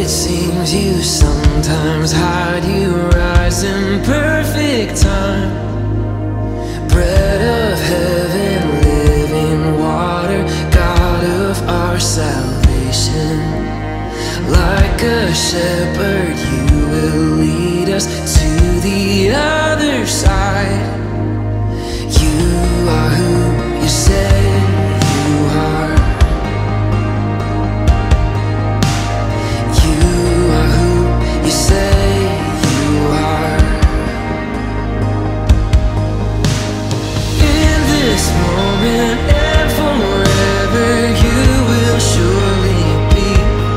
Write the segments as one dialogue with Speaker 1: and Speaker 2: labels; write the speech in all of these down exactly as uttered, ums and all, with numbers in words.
Speaker 1: it seems you sometimes hide, you rise in perfect time. Bread of heaven, living water, God of our salvation. Like a shepherd, you will lead us to the other side. You are who you say you are. You are who you say you are. In this moment and forever, you will surely be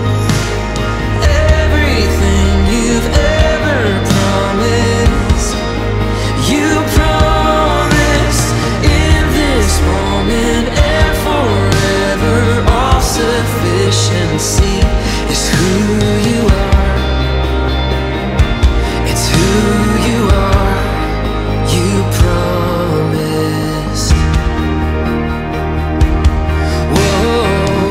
Speaker 1: everything you've ever promised. You promised in this moment and forever. All sufficiency is who you are. It's who you are. You promised. Whoa.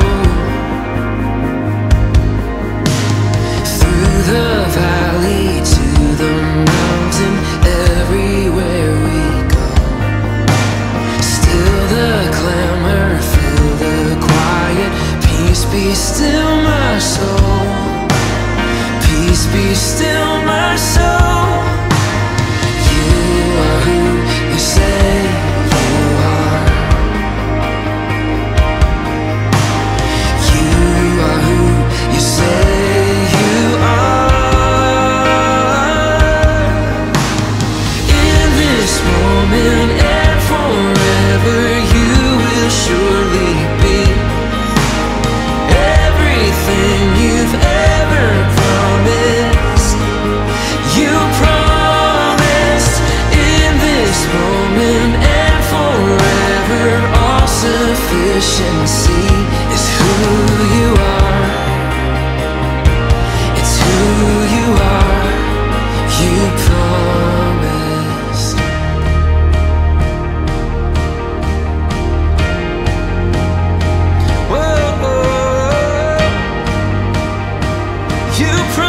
Speaker 1: Through the valley to the mountain, everywhere we go, still the clamor, fill the quiet. Peace be still, my soul. Peace be still, my soul. You are who you say you are. You are who you say you are. In this moment and forever, you will surely be everything you've ever promised. You promised in this moment and forever. All sufficiency is who you are. It's who you are. You promised. Whoa, you promised.